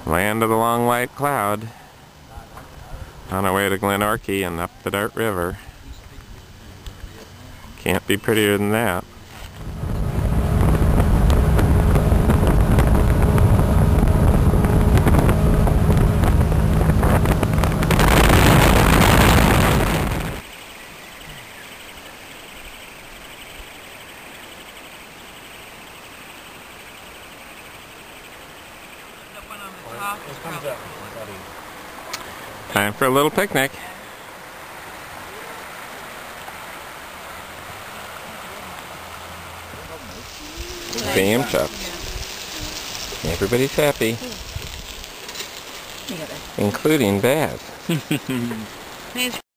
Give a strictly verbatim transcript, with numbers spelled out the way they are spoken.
Land of the long white cloud. On our way to Glenorchy and up the Dart River. Can't be prettier than that. Time for a little picnic. Bam chops. Everybody's happy. Including Baz.